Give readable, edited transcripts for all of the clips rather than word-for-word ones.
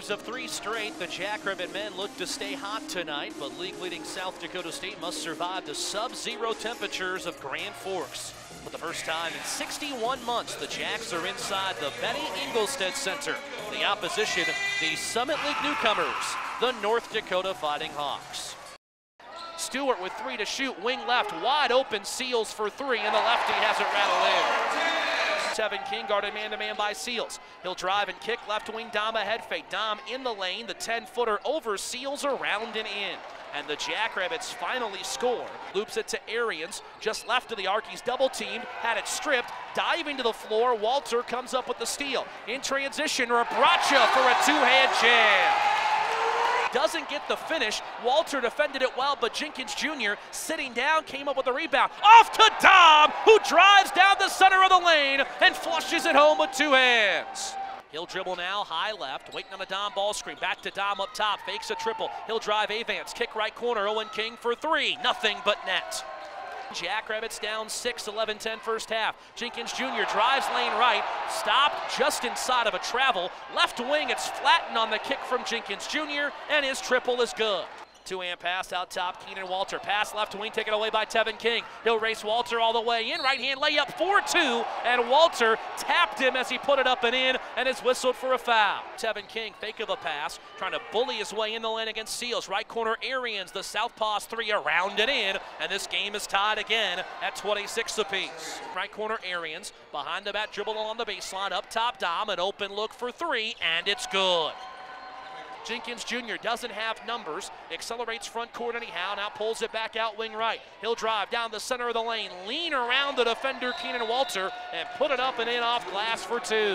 winners of 3 straight, the Jackrabbit men look to stay hot tonight, but league-leading South Dakota State must survive the sub-zero temperatures of Grand Forks. For the first time in 61 months, the Jacks are inside the Benny Engelstedt Center. The opposition, the Summit League newcomers, the North Dakota Fighting Hawks. Stewart with 3 to shoot, wing left, wide open, Seals for 3, and the lefty has it rattled in. Tevin King guarded man-to-man by Seals. He'll drive and kick, left wing, Daum a head fake. Daum in the lane, the 10-footer over Seals, around and in. And the Jackrabbits finally score. Loops it to Arians, just left of the arc. He's double-teamed, had it stripped, diving to the floor. Walter comes up with the steal. In transition, Rabracha for a 2-hand jam. Doesn't get the finish. Walter defended it well, but Jenkins Jr. sitting down came up with a rebound. Off to Daum, who drives down the center of the lane and flushes it home with 2 hands. He'll dribble now, high left, waiting on the Daum ball screen. Back to Daum up top, fakes a triple. He'll drive Avance, kick right corner, Owen King for 3. Nothing but net. Jackrabbits down 6, 11-10 first half. Jenkins Jr. drives lane right, stopped just inside of a travel. Left wing, it's flattened on the kick from Jenkins Jr., and his triple is good. 2-hand pass out top, Keenan Walter. Pass left wing, taken away by Tevin King. He'll race Walter all the way in. Right-hand layup, 4-2, and Walter tapped him as he put it up and in, and is whistled for a foul. Tevin King, fake of a pass, trying to bully his way in the lane against Seals. Right corner, Arians, the southpaw's 3 around and in, and this game is tied again at 26 apiece. Right corner, Arians, behind the back, dribble along the baseline, up top, Daum, an open look for 3, and it's good. Jenkins Jr. doesn't have numbers, accelerates front court anyhow, now pulls it back out wing right. He'll drive down the center of the lane, lean around the defender Keenan Walter, and put it up and in off glass for 2.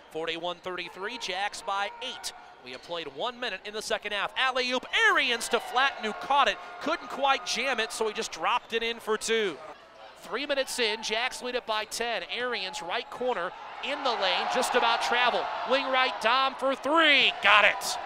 41-33, Jacks by 8. We have played 1 minute in the second half. Alley-oop, Arians to flatten, who caught it, couldn't quite jam it, so he just dropped it in for 2. 3 minutes in, Jacks lead it by 10. Arians, right corner, in the lane, just about travel. Wing right, Daum for 3, got it.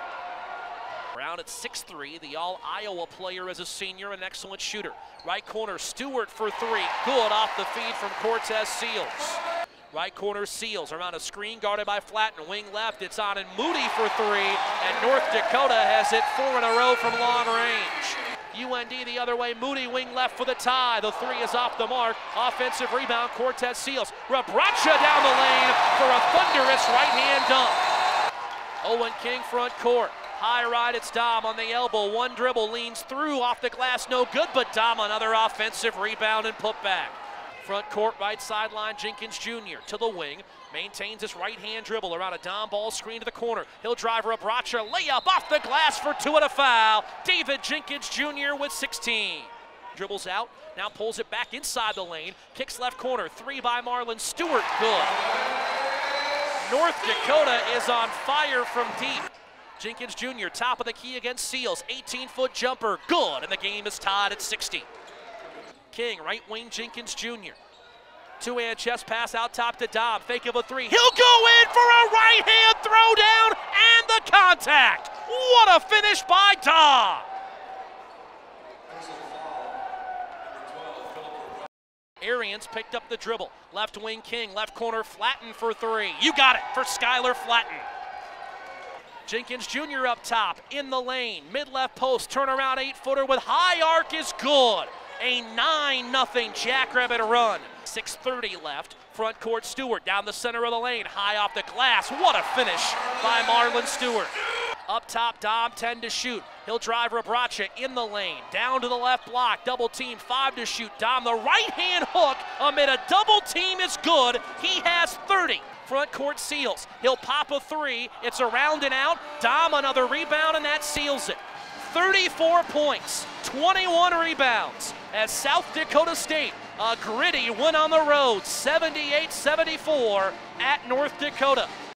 Brown at 6'3", the all-Iowa player as a senior, an excellent shooter. Right corner, Stewart for 3, good off the feed from Cortez Seals. Right corner, Seals around a screen guarded by Flatten. Wing left, it's on and Moody for 3, and North Dakota has hit 4 in a row from long range. UND the other way, Moody wing left for the tie. The 3 is off the mark. Offensive rebound, Cortez Seals. Rabracha down the lane for a thunderous right-hand dunk. Owen King front court. High right, it's Daum on the elbow. 1 dribble, leans through, off the glass, no good, but Daum another offensive rebound and putback. Front court, right sideline, Jenkins Jr. to the wing. Maintains his right-hand dribble around a Daum ball screen to the corner. He'll drive Rabracha, layup off the glass for 2 and a foul. David Jenkins Jr. with 16. Dribbles out, now pulls it back inside the lane. Kicks left corner, 3 by Marlon Stewart, good. North Dakota is on fire from deep. Jenkins Jr. top of the key against Seals, 18-foot jumper, good, and the game is tied at 60. King, right wing, Jenkins Jr. 2-hand chest pass out top to Daum, fake of a 3. He'll go in for a right-hand throwdown and the contact. What a finish by Daum. Arians picked up the dribble. Left wing, King, left corner, Flatten for 3. You got it for Skylar Flatten. Jenkins Jr. up top, in the lane, mid-left post, turnaround 8-footer with high arc is good. A 9-0 Jackrabbit run. 6:30 left, front court Stewart down the center of the lane, high off the glass. What a finish by Marlon Stewart. Up top, Daum, 10 to shoot. He'll drive Rabracha in the lane, down to the left block, double team, 5 to shoot. Daum, the right-hand hook amid a double team is good. He has 30. Front court Seals. He'll pop a 3. It's around and out. Daum another rebound, and that seals it. 34 points, 21 rebounds as South Dakota State, a gritty win on the road, 78-74 at North Dakota.